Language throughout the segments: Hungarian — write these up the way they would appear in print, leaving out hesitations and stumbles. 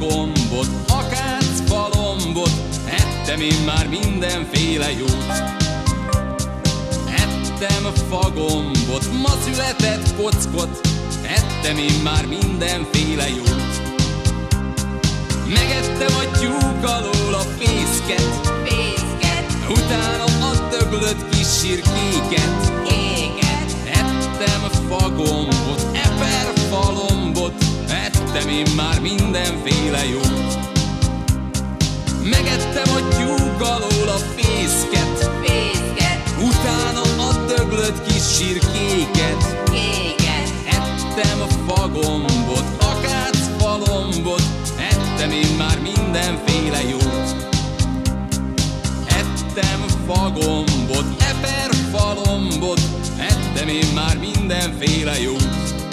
fagombot, akác falombot, ettem én már mindenféle jót. Ettem fagombot, ma született kockot, ettem én már mindenféle jót. Megettem a tyúk alól a fészket, utána a döglött kis sirkéket. Ettem fagombot, eper falombot, ettem én már mindenféle jót. Megettem a tyúk alól a fészket, utána a döglött kis sirkéket. Ettem fagombot, akác falombot, ettem én már mindenféle jót. Ettem fagombot, eper falombot, ettem én már mindenféle jót.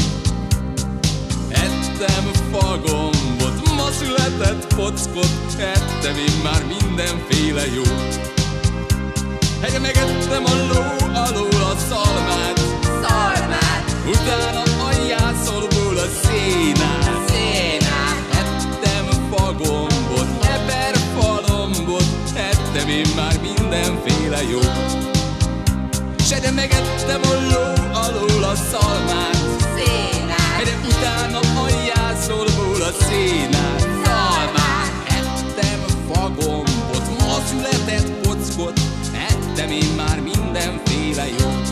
Ettem fagombot, ma született kockot, ettem én már mindenféle jót. Egyre megettem a ló alól a szalmát, utána a jászolból a szénát. Ettem fagombot, eper falombot, ettem én már mindenféle jót. S egyre megettem a ló alól a szalmát, egyre utána a jászolból a szénát. Ettem fagombot, ma született kockot, ettem én már mindenféle jót.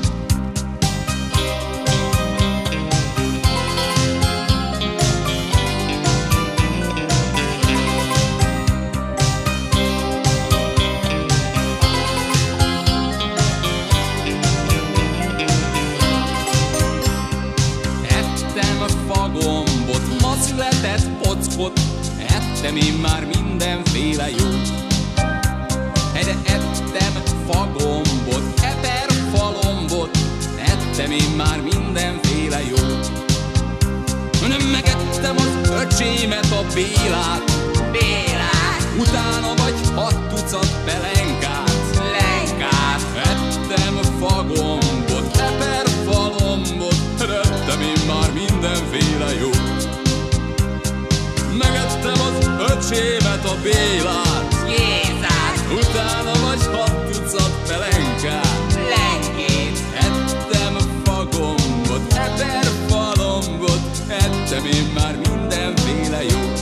Fagombot, ma született pockot, ettem én már mindenféle jót. Egyre ettem fagombot, eper falombot, ettem én már mindenféle jót. Nem megettem az öcsémet, a Bélát, utána vagy 6 tucat pelenkát. Ettem fagombot, eper falombot, ettem én már mindenféle jót. Megettem az öcsémet, a Bélát, utána vagy 6 tucat pelenkát. Ettem fagombot, eper falombot, ettem én már mindenféle jót.